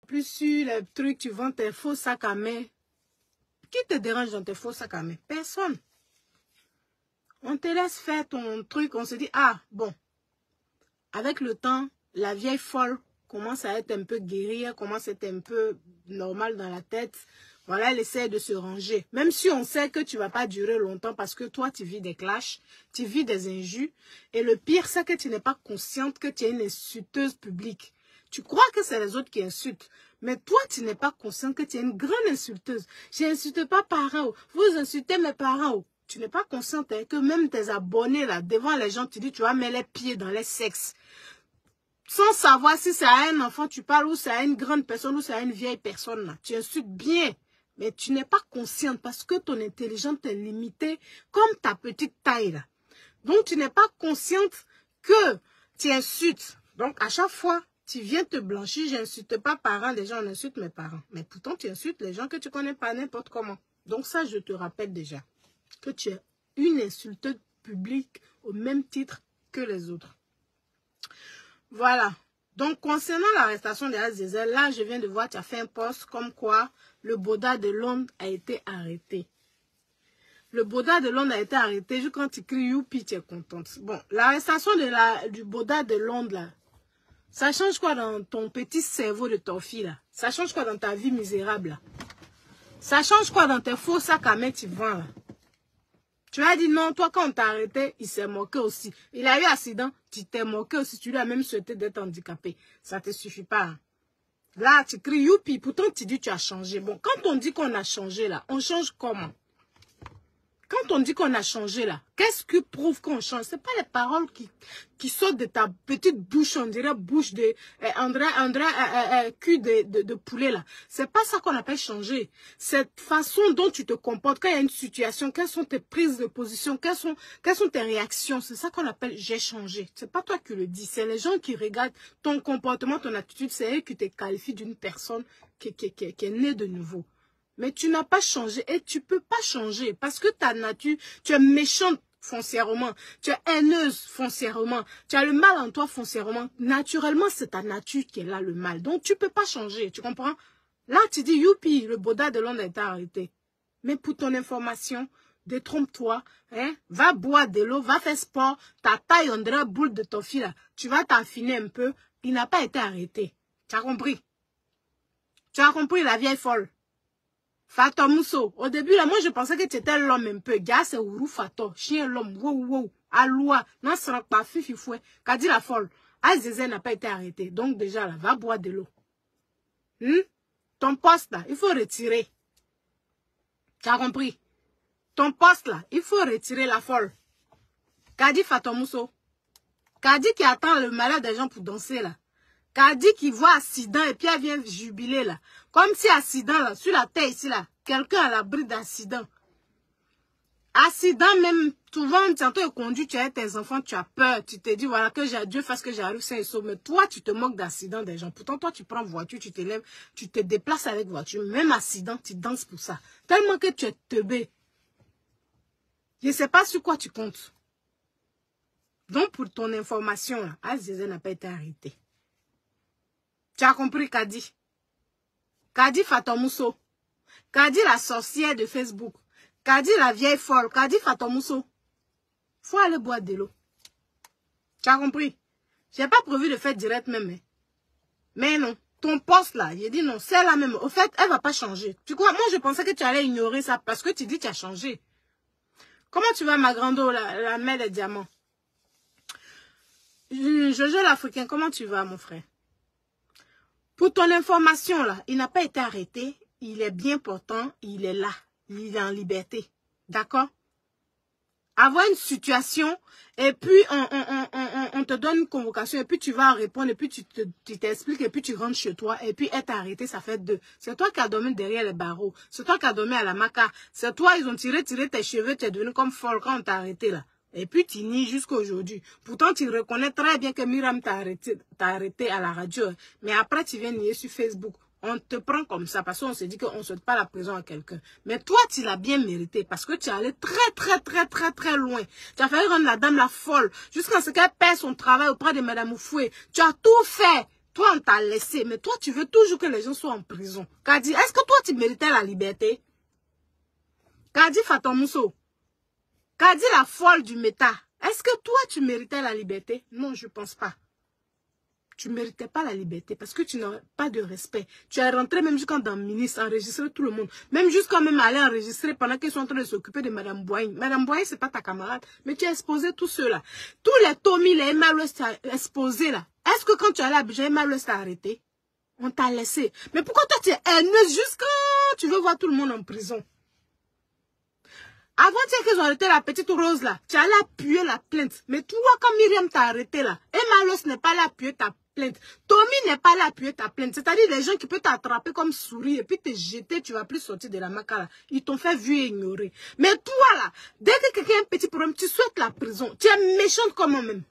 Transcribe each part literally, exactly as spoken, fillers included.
plus sur les trucs, tu vends tes faux sacs à main. Qui te dérange dans tes faux sacs à main? Personne. On te laisse faire ton truc, on se dit, ah, bon. Avec le temps, la vieille folle commence à être un peu guérie, elle commence à être un peu normale dans la tête. Voilà, elle essaie de se ranger. Même si on sait que tu ne vas pas durer longtemps parce que toi, tu vis des clashs, tu vis des injures. Et le pire, c'est que tu n'es pas consciente que tu es une insulteuse publique. Tu crois que c'est les autres qui insultent. Mais toi, tu n'es pas consciente que tu es une grande insulteuse. Je n'insulte pas parents. Vous insultez mes parents. Tu n'es pas consciente hein, que même tes abonnés, là, devant les gens, tu dis, tu vas mettre les pieds dans les sexes. Sans savoir si c'est à un enfant tu parles, ou c'est à une grande personne, ou c'est à une vieille personne. Là. Tu insultes bien. Mais tu n'es pas consciente parce que ton intelligence est limitée comme ta petite taille. Là. Donc, tu n'es pas consciente que tu insultes. Donc, à chaque fois, tu viens te blanchir. Je n'insulte pas parents des gens, on insulte mes parents. Mais pourtant, tu insultes les gens que tu connais pas n'importe comment. Donc, ça, je te rappelle déjà que tu es une insulteuse publique au même titre que les autres. Voilà. Donc, concernant l'arrestation de Azizel, là, je viens de voir, tu as fait un post comme quoi le Bouddha de Londres a été arrêté. Le Bouddha de Londres a été arrêté. Juste quand tu cries youpi, tu es contente. Bon, l'arrestation de la, du Bouddha de Londres, là, ça change quoi dans ton petit cerveau de ton fille, là? Ça change quoi dans ta vie misérable, là? Ça change quoi dans tes faux sacs à main tu vends, là? Tu as dit non, toi, quand on t'a arrêté, il s'est moqué aussi. Il a eu accident, tu t'es moqué aussi. Tu lui as même souhaité d'être handicapé. Ça ne te suffit pas. Hein. Là, tu cries youpi, pourtant tu dis tu as changé. Bon, quand on dit qu'on a changé là, on change comment? Quand on dit qu'on a changé là, qu'est-ce qui prouve qu'on change? Ce n'est pas les paroles qui, qui sortent de ta petite bouche, on dirait bouche de, euh, on dirait, on dirait euh, euh, cul de, de, de poulet là. Ce n'est pas ça qu'on appelle changer. Cette façon dont tu te comportes, quand il y a une situation, quelles sont tes prises de position, quelles sont, quelles sont tes réactions, c'est ça qu'on appelle j'ai changé. Ce n'est pas toi qui le dis, c'est les gens qui regardent ton comportement, ton attitude, c'est eux qui te qualifient d'une personne qui, qui, qui, qui est née de nouveau. Mais tu n'as pas changé et tu ne peux pas changer parce que ta nature, tu es méchante foncièrement, tu es haineuse foncièrement, tu as le mal en toi foncièrement. Naturellement, c'est ta nature qui est là, le mal. Donc, tu ne peux pas changer, tu comprends? Là, tu dis, youpi, le Bouddha de Londres est arrêté. Mais pour ton information, détrompe-toi, hein? Va boire de l'eau, va faire sport, ta taille, on dirait boule de ton fil, là. Tu vas t'affiner un peu. Il n'a pas été arrêté. Tu as compris? Tu as compris la vieille folle? Fato Mousso, au début, là, moi, je pensais que tu étais l'homme un peu. Gars, c'est Ourou Fato, chien l'homme, wow, wow, aloua, non, ce n'est pas fifi fouet. Qu'a dit la folle? Azizel n'a pas été arrêté. Donc, déjà, là, va boire de l'eau. Hmm? Ton poste, là, il faut retirer. Tu as compris? Ton poste, là, il faut retirer la folle. Qu'a dit Fato Mousso? Qu'a dit qui attend le malheur des gens pour danser, là? Qu'a dit qu'il voit accident et puis elle vient jubiler là. Comme si accident là, sur la terre ici là, quelqu'un à l'abri d'accident. Accident même, souvent, quand tu conduis, tu as tes enfants, tu as peur. Tu te dis, voilà, que j'ai Dieu fasse que j'arrive sain et sauf. Mais toi, tu te moques d'accident des gens. Pourtant, toi, tu prends voiture, tu te lèves, tu te déplaces avec voiture. Même accident, tu danses pour ça. Tellement que tu es teubé. Je ne sais pas sur quoi tu comptes. Donc, pour ton information, là, Azizel n'a pas été arrêté. Tu as compris, Kadi? Kadi Fato Mousso. Kadi la sorcière de Facebook. Kadi la vieille folle. Kadi Fato Mousso. Faut aller boire de l'eau. Tu as compris? J'ai pas prévu de faire direct même. Hein. Mais non. Ton poste là, j'ai dit non, c'est la même. Au fait, elle va pas changer. Tu crois? Moi, je pensais que tu allais ignorer ça parce que tu dis que tu as changé. Comment tu vas, ma grande eau, la, la mère des diamants? Jojo l'Africain, comment tu vas, mon frère? Pour ton information, là, il n'a pas été arrêté. Il est bien portant. Il est là. Il est en liberté. D'accord? Avoir une situation et puis on, on, on, on, on te donne une convocation et puis tu vas répondre et puis tu t'expliques te, tu et puis tu rentres chez toi et puis être arrêté, ça fait deux. C'est toi qui as dormi derrière les barreaux. C'est toi qui as dormi à la maca. C'est toi, ils ont tiré, tiré tes cheveux, tu es devenu comme folle quand on t'a arrêté là. Et puis tu nies jusqu'à aujourd'hui. Pourtant, tu reconnais très bien que Myriam t'a arrêté, t'a arrêté à la radio. Mais après, tu viens nier sur Facebook. On te prend comme ça parce qu'on se dit qu'on ne souhaite pas la prison à quelqu'un. Mais toi, tu l'as bien mérité parce que tu es allé très, très, très, très, très loin. Tu as failli rendre la dame la folle jusqu'à ce qu'elle perd son travail auprès de Madame Oufoué. Tu as tout fait. Toi, on t'a laissé. Mais toi, tu veux toujours que les gens soient en prison. Kadi, est-ce que toi, tu méritais la liberté? Kadi Fatamousso. Kadi la folle du méta. Est-ce que toi, tu méritais la liberté? Non, je ne pense pas. Tu ne méritais pas la liberté parce que tu n'as pas de respect. Tu es rentré même jusqu'à dans le ministre, enregistrer tout le monde. Même jusqu'à même aller enregistrer pendant qu'ils sont en train de s'occuper de Madame Boigne. Madame Boigne, ce n'est pas ta camarade, mais tu as exposé tous ceux-là. Tous les Tommy, les M L S, tu as exposé là. Est-ce que quand tu es allé à Abidjan, M L S t'a arrêté? On t'a laissé. Mais pourquoi toi, tu es haineuse jusqu'à tu veux voir tout le monde en prison? Avant qu'ils ont arrêté la petite Rose là, tu allais appuyer la plainte. Mais toi, quand Myriam t'a arrêté là, M L S n'est pas là appuyer ta plainte. Tommy n'est pas là appuyer ta plainte. C'est-à-dire les gens qui peuvent t'attraper comme souris et puis te jeter, tu vas plus sortir de la maca là. Ils t'ont fait vu et ignorer. Mais toi là, dès que quelqu'un a un petit problème, tu souhaites la prison. Tu es méchante comme moi-même.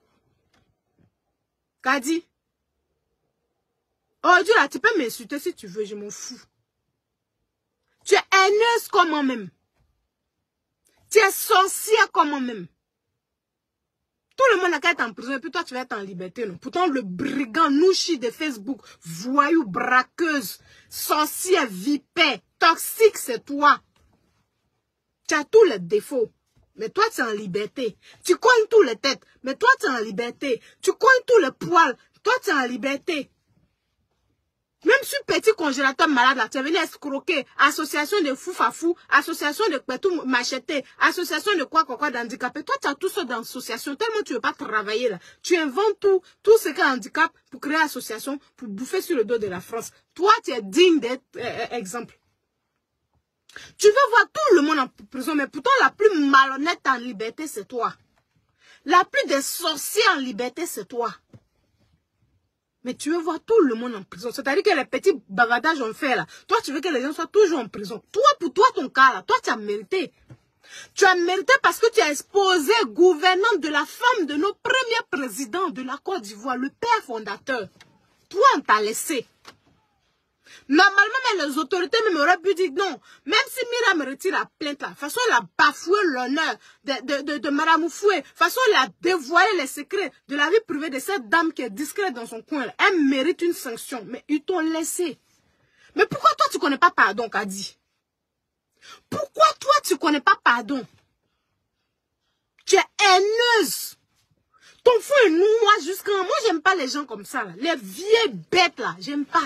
Kadi. Aujourd'hui là, tu peux m'insulter si tu veux, je m'en fous. Tu es haineuse comme moi-même. Tu es sorcière comme moi-même. Tout le monde a qu'à être en prison et puis toi tu vas être en liberté. Non? Pourtant le brigand Nouchi de Facebook, voyou, braqueuse, sorcière, vipère, toxique, c'est toi. Tu as tous les défauts. Mais toi tu es en liberté. Tu cognes tous les têtes. Mais toi tu es en liberté. Tu cognes tous les poils. Toi tu es en liberté. Même sur petit congélateur malade, là, tu es venu escroquer. Association de fou-fafou, association de pétou macheté, association de quoi, quoi, quoi, d'handicapé. Toi, tu as tout ça dans l'association. Tellement tu ne veux pas travailler, là. Tu inventes tout, tout ce qui est handicap pour créer association, pour bouffer sur le dos de la France. Toi, tu es digne d'être euh, exemple. Tu veux voir tout le monde en prison, mais pourtant, la plus malhonnête en liberté, c'est toi. La plus des sorciers en liberté, c'est toi. Mais tu veux voir tout le monde en prison. C'est-à-dire que les petits bavardages ont fait là. Toi, tu veux que les gens soient toujours en prison. Toi, pour toi, ton cas là, toi, tu as mérité. Tu as mérité parce que tu as exposé gouvernant de la femme de nos premiers présidents de la Côte d'Ivoire, le père fondateur. Toi, on t'a laissé. Normalement, mais les autorités même auraient pu dire non. Même si Myriam retire la plainte là, de toute façon, elle a bafoué l'honneur de, de, de, de Madame Oufoué. De toute façon, elle a dévoilé les secrets de la vie privée de cette dame qui est discrète dans son coin. Elle mérite une sanction. Mais ils t'ont laissé. Mais pourquoi toi, tu ne connais pas pardon, Kadi? Pourquoi toi, tu ne connais pas pardon? Tu es haineuse. Ton fou est noir jusqu'à... Moi, j'aime pas les gens comme ça. Là. Les vieilles bêtes, là, j'aime pas.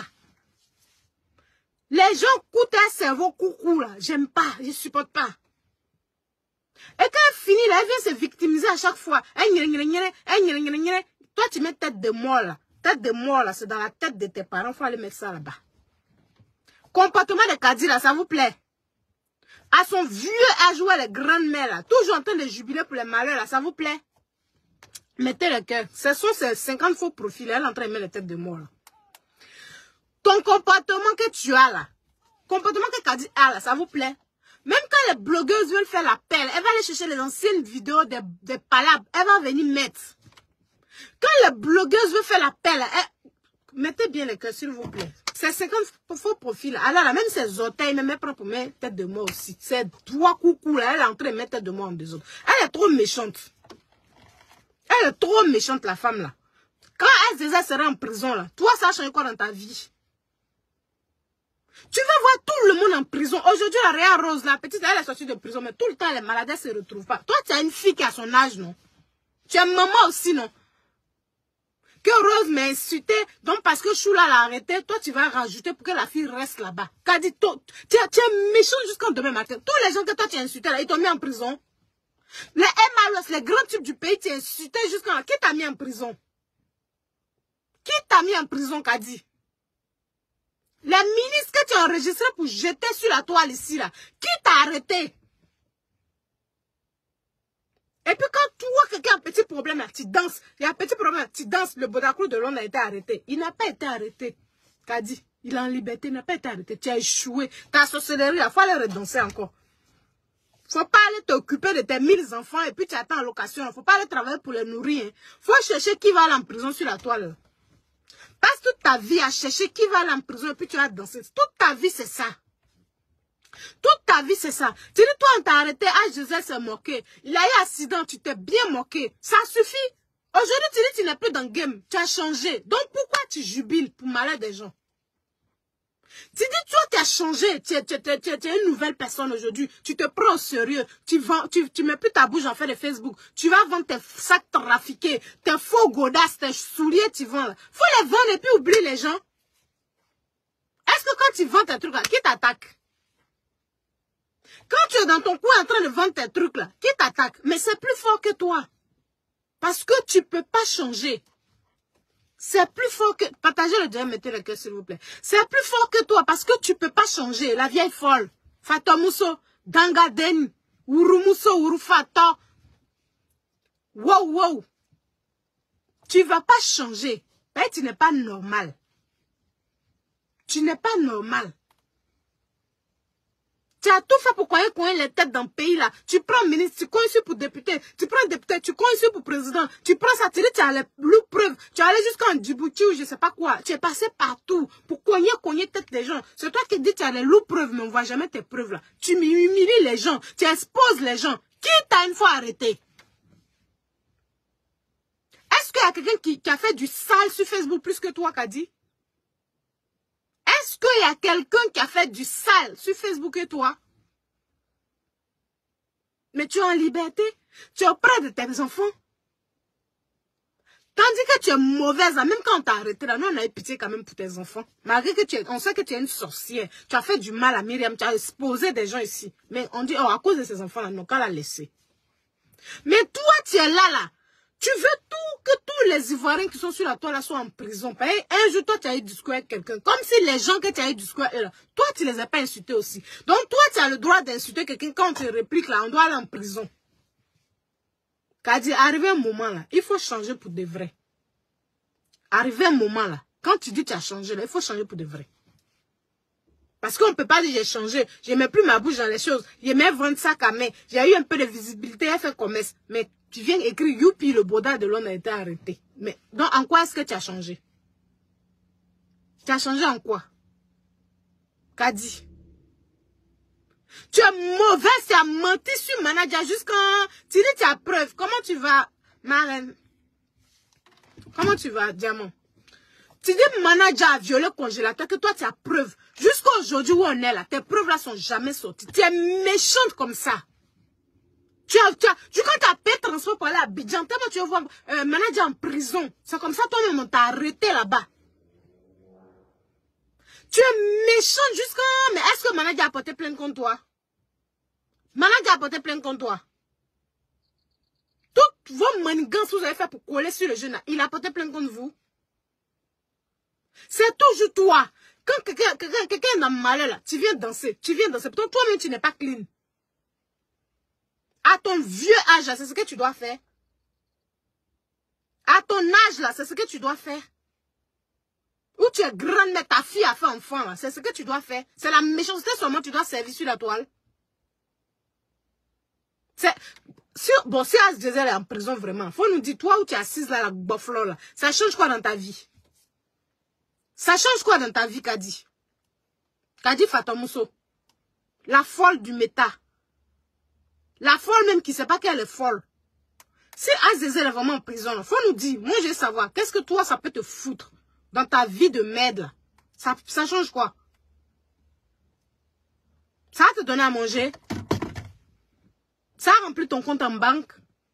Les gens coûtent un cerveau coucou, là. J'aime pas, je supporte pas. Et quand elle finit, là, elle vient se victimiser à chaque fois. Toi, tu mets tête de mort, là. Tête de mort, là, c'est dans la tête de tes parents. Il faut aller mettre ça là-bas. Comportement de Kadi, là, ça vous plaît? À son vieux âge, où elle est grande-mère, là. Toujours en train de jubiler pour les malheurs, là. Ça vous plaît? Mettez le cœur. Ce sont ces cinquante faux profils. Elle est en train de mettre les têtes de mort, là. Ton comportement que tu as là, comportement que Kadi a là, ça vous plaît? Même quand les blogueuses veulent faire l'appel, elle va aller chercher les anciennes vidéos des, des palabres, elle va venir mettre. Quand les blogueuses veulent faire l'appel, mettez bien les cœurs s'il vous plaît. C'est cinquante faux profils. Alors là, même ses orteils, même elle prend pour mettre tête de moi aussi. Ses doigts coucou là, elle est en train de mettre tête de moi en deux autres. Elle est trop méchante. Elle est trop méchante la femme là. Quand elle déjà sera en prison là, toi ça change quoi dans ta vie? Tu veux voir tout le monde en prison. Aujourd'hui, la Réa Rose, la petite, elle est sortie de prison, mais tout le temps, les malades ne se retrouvent pas. Toi, tu as une fille qui a son âge, non? Tu es maman aussi, non? Que Rose m'a insulté, donc parce que Choula l'a arrêté, toi, tu vas rajouter pour que la fille reste là-bas. Kadi, tu, tu es méchant jusqu'en demain matin. Tous les gens que toi, tu as insultés, là, ils t'ont mis en prison. Les M L S, les grands types du pays, tu as insulté jusqu'en... Qui t'a mis en prison? Qui t'a mis en prison, Kadi? Les ministres que tu as enregistrés pour jeter sur la toile ici, là, qui t'a arrêté? Et puis quand toi, quelqu'un a un petit problème, là, tu danses. Il y a un petit problème, tu danses. Le Bodacrou de Londres a été arrêté. Il n'a pas été arrêté. Kadi, il est en liberté, il n'a pas été arrêté. Tu as échoué. Ta sorcellerie, il faut aller redanser encore. Il ne faut pas aller t'occuper de tes mille enfants et puis tu attends en location. Il ne faut pas aller travailler pour les nourrir. Il hein. faut chercher qui va aller en prison sur la toile. Passe toute ta vie à chercher qui va aller en prison et puis tu vas danser. Toute ta vie, c'est ça. Toute ta vie, c'est ça. Tu dis, toi, on t'a arrêté. Ah, Joseph s'est moqué. Il a eu un accident, tu t'es bien moqué. Ça suffit. Aujourd'hui, tu dis tu n'es plus dans le game. Tu as changé. Donc, pourquoi tu jubiles pour malheur des gens? Tu dis, toi, tu as changé. Tu es, tu, tu, tu, tu es une nouvelle personne aujourd'hui. Tu te prends au sérieux. Tu vends, tu, tu mets plus ta bouche en fait de Facebook. Tu vas vendre tes sacs trafiqués, tes faux godasses, tes souliers, tu vends là. Faut les vendre et puis oublie les gens. Est-ce que quand tu vends tes trucs là, qui t'attaque? Quand tu es dans ton coin en train de vendre tes trucs là, qui t'attaque? Mais c'est plus fort que toi. Parce que tu ne peux pas changer. C'est plus fort que... Partagez le deuxième, mettez le cœur s'il vous plaît. C'est plus fort que toi parce que tu ne peux pas changer. La vieille folle. Fatomuso, Dangaden, Urumuso, Urufato. Wow, wow. Tu ne vas pas changer. Ben, tu n'es pas normal. Tu n'es pas normal. Tu as tout fait pour coincer les têtes dans le pays là. Tu prends ministre, tu coinces pour député, tu prends député, tu coinces pour président, tu prends ça, tu dis tu as les preuves, tu es allé jusqu'en Djibouti ou je sais pas quoi. Tu es passé partout pour cogner, cogner tête des gens. C'est toi qui dis tu as les loups preuves, mais on ne voit jamais tes preuves là. Tu humilies les gens, tu exposes les gens. Qui t'a une fois arrêté? Est-ce qu'il y a quelqu'un qui, qui a fait du sale sur Facebook plus que toi, Kadi? Est-ce qu'il y a quelqu'un qui a fait du sale sur Facebook et toi? Mais tu es en liberté. Tu es auprès de tes enfants. Tandis que tu es mauvaise, même quand on t'a arrêté, là, nous on a eu pitié quand même pour tes enfants. Malgré que tu es, on sait que tu es une sorcière. Tu as fait du mal à Myriam, tu as exposé des gens ici. Mais on dit, oh, à cause de ces enfants-là, nous, qu'à la laisser. Mais toi, tu es là, là. Tu veux tout, que tous les Ivoiriens qui sont sur la toile là soient en prison. Un jour, toi, tu as eu du discours avec quelqu'un. Comme si les gens que tu as eu du discours là, toi, tu les as pas insultés aussi. Donc, toi, tu as le droit d'insulter quelqu'un quand tu répliques là, on doit aller en prison. Kadi, arrivé un moment là, il faut changer pour de vrai. Arrivé un moment là, quand tu dis que tu as changé là, il faut changer pour de vrai. Parce qu'on ne peut pas dire j'ai changé, je ne mets plus ma bouche dans les choses, je mets vendre sac à main, j'ai eu un peu de visibilité, j'ai fait commerce. Mais tu viens écrire Youpi, le boda de l'homme a été arrêté. Mais donc en quoi est-ce que tu as changé? Tu as changé en quoi? Kadi. Tu es mauvaise, tu as menti sur manager jusqu'en... Tu dis tu as preuve. Comment tu vas, ma reine? Comment tu vas, diamant? Tu dis manager a violé le congélateur, que toi tu as preuve. Jusqu'à aujourd'hui où on est là, tes preuves là sont jamais sorties. Tu es méchante comme ça. Tu as, tu as, tu, quand tu as payé transport pour aller à Abidjan, tu vas voir euh, manager en prison. C'est comme ça toi-même on t'a arrêté là-bas. Tu es méchante jusqu'à... Mais est-ce que manager a porté plainte contre toi? Manager a porté plainte contre toi. Toutes vos manigances que vous avez fait pour coller sur le jeune, il a porté plainte contre vous. C'est toujours toi. Quand quelqu'un quelqu'un quelqu'un est dans le malheur là, tu viens danser. Tu viens danser. Pourtant, toi-même, tu n'es pas clean. À ton vieux âge là, c'est ce que tu dois faire. À ton âge là, c'est ce que tu dois faire. Ou tu es grande, mais ta fille a fait enfant là, c'est ce que tu dois faire. C'est la méchanceté seulement que tu dois servir sur la toile. C'est... Si, bon, si Asdiezel est en prison vraiment, faut nous dire, toi où tu es assise là, la boflo là, ça change quoi dans ta vie? Ça change quoi dans ta vie, Kadi? Kadi Fatomuso. La folle du méta. La folle même qui ne sait pas qu'elle est folle. Si Asdiezel est vraiment en prison, il faut nous dire, moi je veux savoir, qu'est-ce que toi ça peut te foutre dans ta vie de merde là? Ça, ça change quoi? Ça va te donner à manger? Ça a rempli ton compte en banque?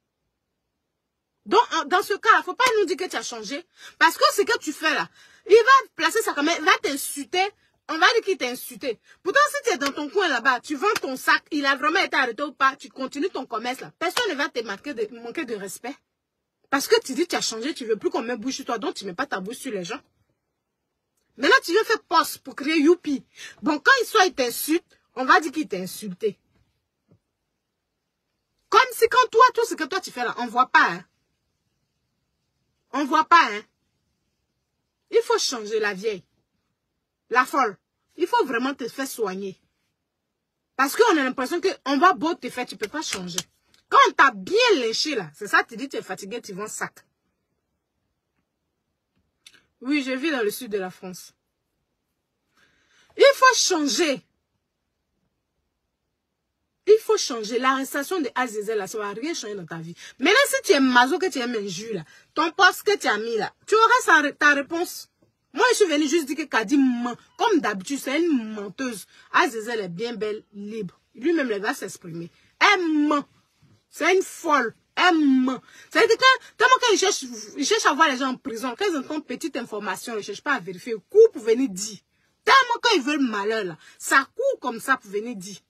Donc, dans ce cas-là, il ne faut pas nous dire que tu as changé. Parce que ce que tu fais là, il va placer ça comme il va t'insulter. On va dire qu'il t'a insulté. Pourtant, si tu es dans ton coin là-bas, tu vends ton sac, il a vraiment été arrêté ou pas, tu continues ton commerce là. Personne ne va te manquer de, manquer de respect. Parce que tu dis que tu as changé, tu ne veux plus qu'on mette bouche sur toi, donc tu ne mets pas ta bouche sur les gens. Maintenant, tu viens faire poste pour créer Youpi. Bon, quand il soit, il t'insulte, on va dire qu'il t'a insulté. Comme si quand toi, tout ce que toi tu fais là, on ne voit pas. Hein. On ne voit pas. Hein. Il faut changer la vieille. La folle. Il faut vraiment te faire soigner. Parce qu'on a l'impression qu'on va beau te faire, tu ne peux pas changer. Quand on t'a bien léché là, c'est ça, tu dis tu es fatigué, tu vends sac. Oui, je vis dans le sud de la France. Il faut changer. Il faut changer. L'arrestation de Azizel, là, ça va rien changer dans ta vie. Maintenant, si tu es maso, que tu aimes un jus, là, ton poste que tu as mis, là, tu auras sa, ta réponse. Moi, je suis venue juste dire que Kadi ment. Comme d'habitude, c'est une menteuse. Azizel est bien belle, libre. Lui-même, il va s'exprimer. Elle ment. C'est une folle. Elle ment. C'est-à-dire que quand, tellement quand il cherche, il cherche à voir les gens en prison, quand ils entendent petite information, ils ne cherchent pas à vérifier. Ils courent pour venir dire. Tellement quand ils veulent malheur, là, ça court comme ça pour venir dire.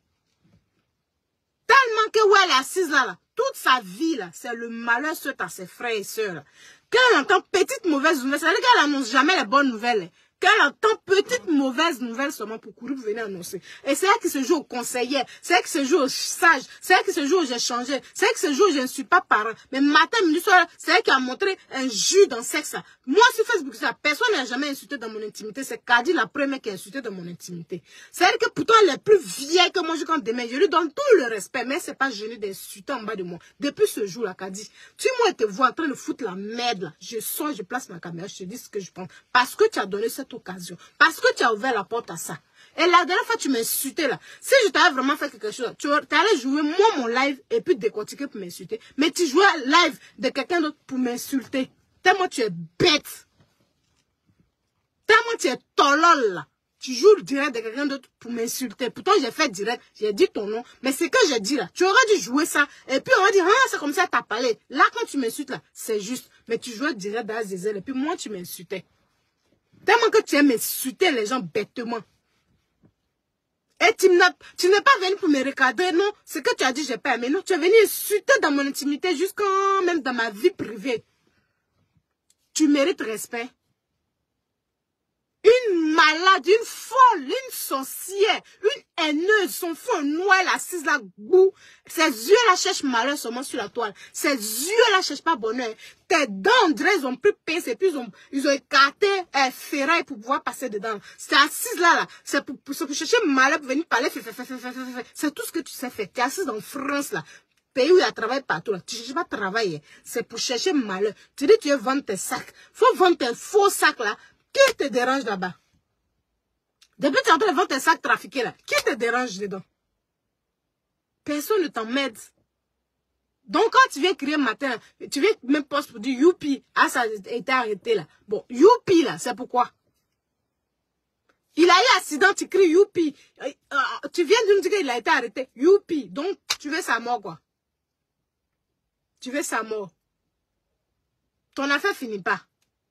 Tellement que où elle est assise là, là, toute sa vie, là, c'est le malheur sur à ses frères et sœurs. Là. Quand elle entend petite mauvaise nouvelle, ça veut dire qu'elle annonce jamais les bonnes nouvelles. Quand elle entend petite mauvaise nouvelle seulement pour courir pour venir annoncer. Et c'est elle qui se joue au conseiller, c'est elle qui se joue au sage, c'est elle qui se joue où j'ai changé, c'est elle qui se joue où je ne suis pas parent. Mais matin, midi, soir, c'est elle qui a montré un jus dans le sexe. Moi, sur Facebook, ça, personne n'a jamais insulté dans mon intimité. C'est Kadi la première qui a insulté dans mon intimité. C'est elle que pourtant elle est plus vieille que moi, je quand demain. Je lui donne tout le respect, mais c'est pas gêné d'insulter en bas de moi. Depuis ce jour-là, Kadi, tu moi te vois en train de foutre la merde là. Je sors, je place ma caméra, je te dis ce que je pense. Parce que tu as donné cette occasion. Parce que tu as ouvert la porte à ça. Et la dernière fois, tu m'insultais là. Si je t'avais vraiment fait quelque chose, tu allais jouer moi mon live et puis décortiquer pour m'insulter. Mais tu jouais live de quelqu'un d'autre pour m'insulter. Tellement tu es bête. Tellement tu es tolol là. Tu joues le direct de quelqu'un d'autre pour m'insulter. Pourtant, j'ai fait direct, j'ai dit ton nom. Mais c'est que j'ai dit là. Tu aurais dû jouer ça. Et puis on va dire, ah, c'est comme ça, t'as parlé. Là, quand tu m'insultes là, c'est juste. Mais tu jouais direct d'Azizel. Et puis moi, tu m'insultais. Tellement que tu aimes insulter les gens bêtement. Et tu n'es pas venu pour me recadrer, non. Ce que tu as dit, j'ai pas aimé. Non, tu es venu insulter dans mon intimité, jusqu'à même dans ma vie privée. Tu mérites respect. Une malade, une folle, une sorcière, une haineuse, son fond noir, elle assise là, goût. Ses yeux là cherchent malheur seulement sur la toile. Ses yeux là cherchent pas bonheur. Tes dents, on dirait, ils ont pris pince et puis ils ont, ils ont écarté euh, ferraille pour pouvoir passer dedans. C'est assise là, là. C'est pour, pour, pour chercher malheur, pour venir parler. C'est tout ce que tu sais faire. Tu es assise en France là. Pays où il y a travail partout là. Tu ne cherches pas travailler. C'est pour chercher malheur. Tu dis tu veux vendre tes sacs. Faut vendre tes faux sacs là. Qui te dérange là-bas? Depuis que tu es en train de vendre tes sacs trafiqués là, qui te dérange dedans? Personne ne t'emmène. Donc quand tu viens crier matin, tu viens même poste pour dire youpi, ah ça a été arrêté là. Bon, youpi là, c'est pourquoi? Il a eu accident, tu cries youpi. Euh, euh, tu viens de nous dire qu'il a été arrêté, youpi. Donc tu veux sa mort quoi? Tu veux sa mort. Ton affaire finit pas.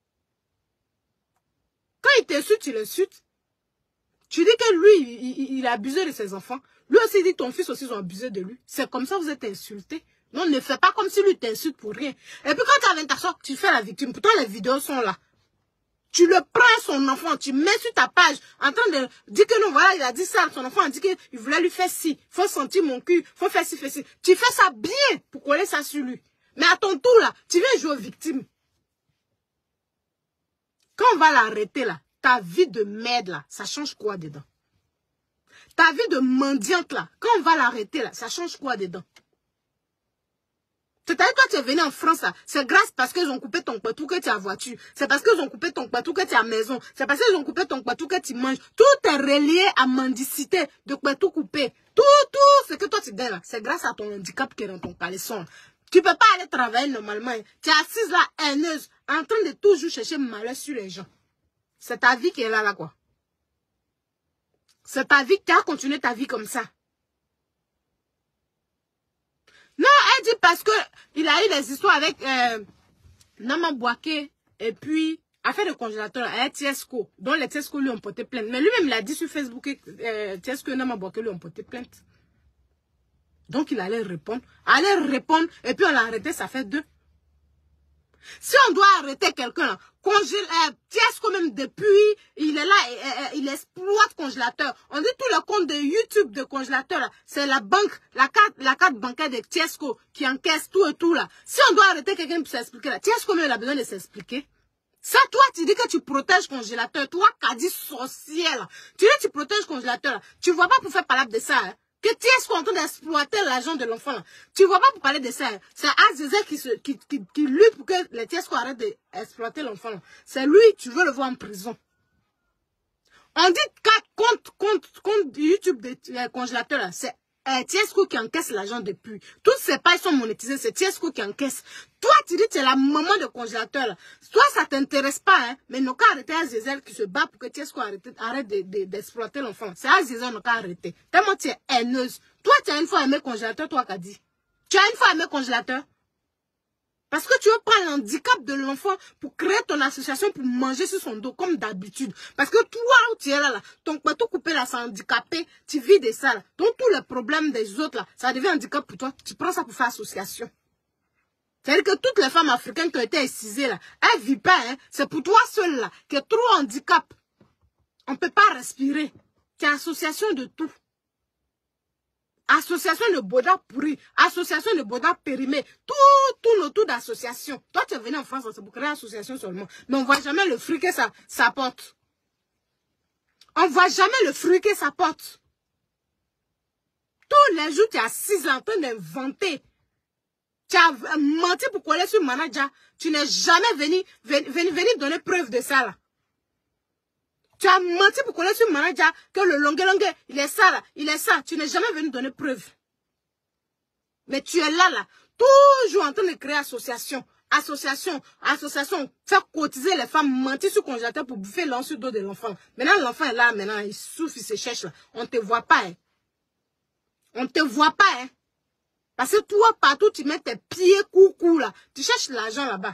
Quand il t'insulte, tu l'insultes. Tu dis que lui, il, il, il a abusé de ses enfants. Lui aussi dit ton fils aussi ils ont abusé de lui. C'est comme ça que vous êtes insulté. Non, ne fais pas comme si lui t'insulte pour rien. Et puis quand tu as vingt ans, tu fais la victime. Pourtant, les vidéos sont là. Tu le prends son enfant, tu mets sur ta page en train de dire que non, voilà, il a dit ça à son enfant, il dit qu'il voulait lui faire ci. Il faut sentir mon cul, il faut faire ci, faire ci. Tu fais ça bien pour coller ça sur lui. Mais à ton tour, là, tu viens jouer victime. Quand on va l'arrêter là, ta vie de merde là, ça change quoi dedans? Ta vie de mendiante là, quand on va l'arrêter là, ça change quoi dedans? C'est-à-dire que toi tu es venu en France là, c'est grâce parce qu'ils ont coupé ton patou que tu as voiture. C'est parce qu'ils ont coupé ton patou que tu as maison. C'est parce qu'ils ont coupé ton patou que tu manges. Tout est relié à mendicité, de patou coupé. Tout, tout ce que toi tu gagnes là, c'est grâce à ton handicap qui est dans ton caleçon. Tu peux pas aller travailler normalement. Tu es assise là, haineuse, en train de toujours chercher malheur sur les gens. C'est ta vie qui est là, là, quoi. C'est ta vie, tu as continué ta vie comme ça. Non, elle dit parce que il a eu des histoires avec euh, Nama Bouaké et puis affaire de congélateur à Tiesco, dont les Tiesco lui ont porté plainte. Mais lui-même, il a dit sur Facebook que euh, Tiesco et Nama Bouaké lui ont porté plainte. Donc, il allait répondre. Allait répondre et puis on l'a arrêté, ça fait deux. Si on doit arrêter quelqu'un, euh, Tiesco même depuis, il est là, euh, il exploite congélateur. On dit tous les comptes de YouTube de congélateur, c'est la banque, la carte, la carte bancaire de Tiesco qui encaisse tout et tout là. Si on doit arrêter quelqu'un pour s'expliquer là, Tiesco même il a besoin de s'expliquer. Ça, toi, tu dis que tu protèges congélateur. Toi, Kadi sorcière, tu dis que tu protèges congélateur là. Tu vois pas pour faire parler de ça, hein. Que Tiesco est en train d'exploiter l'argent de l'enfant. Tu ne vois pas pour parler de ça. C'est Azizel qui, se, qui, qui, qui lutte pour que les Tiesco arrêtent d'exploiter l'enfant. C'est lui, tu veux le voir en prison. On dit quatre comptes contre, contre YouTube des congélateurs. C'est eh, Tiesco qui encaisse l'argent depuis. Tous ces pailles sont monétisés, c'est Tiesco qui encaisse. Toi, tu dis que tu es la maman de congélateur. Là. Toi, ça ne t'intéresse pas, hein. Mais nous avons arrêté Azizel qui se bat pour que Tiesco arrête, arrête d'exploiter de, de, l'enfant. C'est Azizel nous avons arrêté. Tellement tu es haineuse. Toi, tu as une fois aimé congélateur, toi, qu'a dit. Tu as une fois aimé congélateur. Parce que tu veux prendre l'handicap de l'enfant pour créer ton association pour manger sur son dos, comme d'habitude. Parce que toi, où tu es là, là ton couteau coupé là, c'est handicapé, tu vis de ça là. Donc tous les problèmes des autres là, ça devient handicap pour toi. Tu prends ça pour faire association. C'est-à-dire que toutes les femmes africaines qui ont été excisées là, elles ne vivent pas, hein. C'est pour toi seul là, qui est trop handicap. On ne peut pas respirer. Tu es association de tout. Association de Boda pourri, association de Boda périmé, tout, tout autour d'association. Toi, tu es venu en France, c'est pour créer association seulement. Mais on ne voit jamais le fruit que ça, ça porte. On ne voit jamais le fruit que ça porte. Tous les jours, tu es assise en train d'inventer. Tu as menti pour coller sur manager. Tu n'es jamais venu, venu, venu, venu donner preuve de ça là. Tu as menti pour connaître ce manager que le longue longue, il est ça là, il est ça. Tu n'es jamais venu donner preuve. Mais tu es là là, toujours en train de créer association, association, association, faire cotiser les femmes, mentir sur congélateur pour bouffer l'ensu d'eau de l'enfant. Maintenant l'enfant est là, maintenant il souffre, il se cherche là. On ne te voit pas, hein. On ne te voit pas, hein. Parce que toi, partout, tu mets tes pieds coucou là. Tu cherches l'argent là-bas.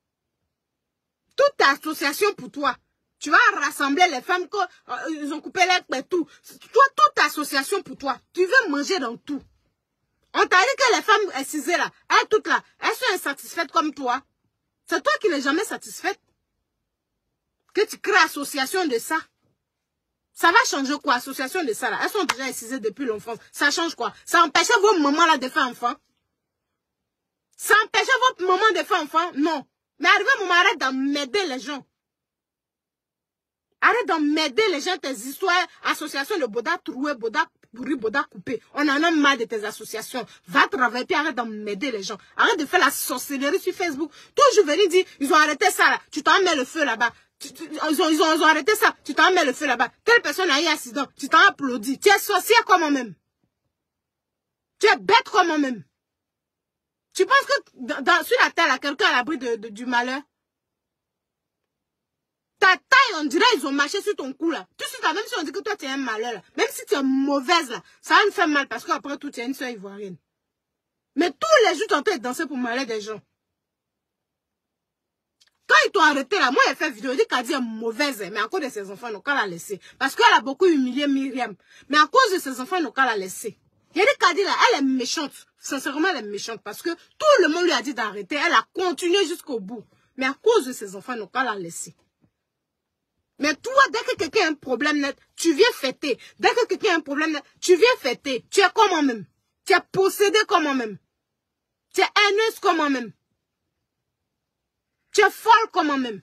Toute association pour toi. Tu vas rassembler les femmes, que, euh, ils ont coupé les et tout. Toi, toute association pour toi. Tu veux manger dans tout. On t'a dit que les femmes excisées là, elles toutes là, elles sont insatisfaites comme toi. C'est toi qui n'es jamais satisfaite. Que tu crées association de ça. Ça va changer quoi, association de ça là? Elles sont déjà excisées depuis l'enfance. Ça change quoi? Ça empêchait vos mamans là de faire enfant? Ça empêchait votre maman de faire enfant? Non. Mais arrivé à un moment, arrête d'emmerder les gens. Arrête d'emmerder les gens, tes histoires, associations de Boda troué, Boda pourri, Boda coupé. On en a marre de tes associations. Va travailler, puis arrête d'emmerder les gens. Arrête de faire la sorcellerie sur Facebook. Toujours venir dire, ils ont arrêté ça là. Tu t'en mets le feu là-bas. Ils ont, ils, ont, ils ont arrêté ça. Tu t'en mets le feu là-bas. Telle personne a eu un accident. Tu t'en applaudis. Tu es sorcière comme moi-même. Tu es bête comme moi-même. Tu penses que dans, dans, sur la terre, quelqu'un à l'abri de, de, du malheur? Ta taille, on dirait ils ont marché sur ton cou là. Tout de suite, même si on dit que toi tu es un malheur là, même si tu es mauvaise là, ça va me faire mal parce qu'après tout, tu es une soeur ivoirienne. Mais tous les jours, tu es en train de danser pour malheur des gens. Quand ils t'ont arrêté là, moi j'ai fait vidéo, je dis qu'elle dit est mauvaise, mais à cause de ses enfants, ils n'ont qu'à la laisser. Parce qu'elle a beaucoup humilié Myriam. Mais à cause de ses enfants, ils n'ont qu'à la laisser. Il y a dit qu'elle dit là, elle est méchante. Sincèrement, elle est méchante parce que tout le monde lui a dit d'arrêter. Elle a continué jusqu'au bout. Mais à cause de ses enfants, ils n'ont qu'à la laisser. Mais toi, dès que quelqu'un a un problème net, tu viens fêter. Dès que quelqu'un a un problème net, tu viens fêter. Tu es comme moi-même. Tu es possédé comme moi-même. Tu es haineuse comme moi-même. Tu es folle comme moi-même.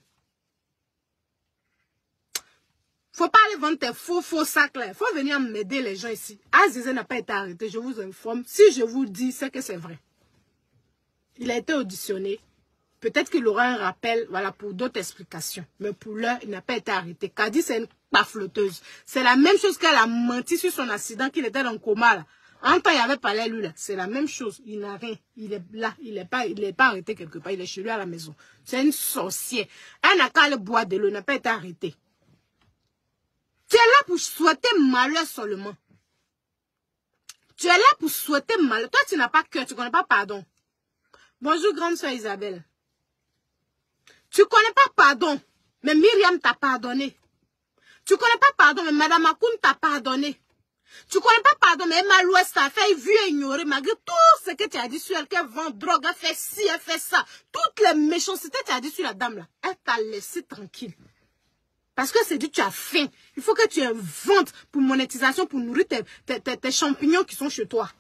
Faut pas aller vendre tes faux, faux sacs là. Faut venir m'aider les gens ici. Azizel n'a pas été arrêté, je vous informe. Si je vous dis, c'est que c'est vrai. Il a été auditionné. Peut-être qu'il aura un rappel, voilà, pour d'autres explications. Mais pour l'heure, il n'a pas été arrêté. Kadi, c'est une pafloteuse. C'est la même chose qu'elle a menti sur son accident, qu'il était dans le coma, là. En temps, il avait parlé, lui, là. C'est la même chose. Il n'a rien. Il est là. Il n'est pas, il n'est pas arrêté quelque part. Il est chez lui à la maison. C'est une sorcière. Elle n'a qu'à aller boire de l'eau. Il n'a pas été arrêté. Tu es là pour souhaiter malheur seulement. Tu es là pour souhaiter malheur. Toi, tu n'as pas cœur. Tu ne connais pas pardon. Bonjour, grande soeur Isabelle. Tu ne connais pas pardon, mais Myriam t'a pardonné. Tu ne connais pas pardon, mais Madame Akoun t'a pardonné. Tu ne connais pas pardon, mais Emma Louest t'a fait vu et ignorer, malgré tout ce que tu as dit sur elle, qu'elle vend drogue, elle fait ci, elle fait ça. Toutes les méchancetés que tu as dit sur la dame là, elle t'a laissé tranquille. Parce que c'est dit tu as faim. Il faut que tu inventes pour monétisation, pour nourrir tes, tes, tes, tes champignons qui sont chez toi.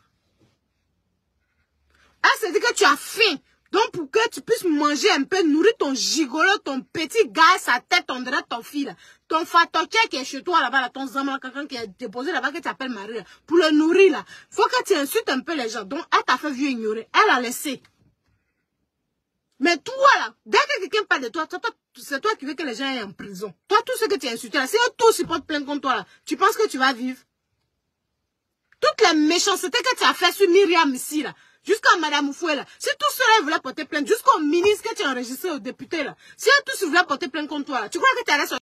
Elle s'est dit que tu as faim. Donc, pour que tu puisses manger un peu, nourrir ton gigolo, ton petit gars, sa tête, on dirait ton fils, là. Ton fatotier qui est chez toi, là-bas, là, ton zama, quelqu'un qui est déposé là-bas, que tu appelles Marie, là. Pour le nourrir, là. Faut que tu insultes un peu les gens. Donc, elle t'a fait vieux ignorer. Elle a laissé. Mais toi, là, dès que quelqu'un parle de toi, toi, toi c'est toi qui veux que les gens aient en prison. Toi, tout ce que tu as insulté, là, si eux tous ils portent plainte contre toi, là, tu penses que tu vas vivre? Toutes les méchancetés que tu as fait sur Myriam ici, là, jusqu'à Madame Foué, là, si tout cela voulait porter plainte, jusqu'au ministre que tu as enregistré, au député, là, si tous voulaient porter plainte contre toi, là, tu crois que tu allais sortir?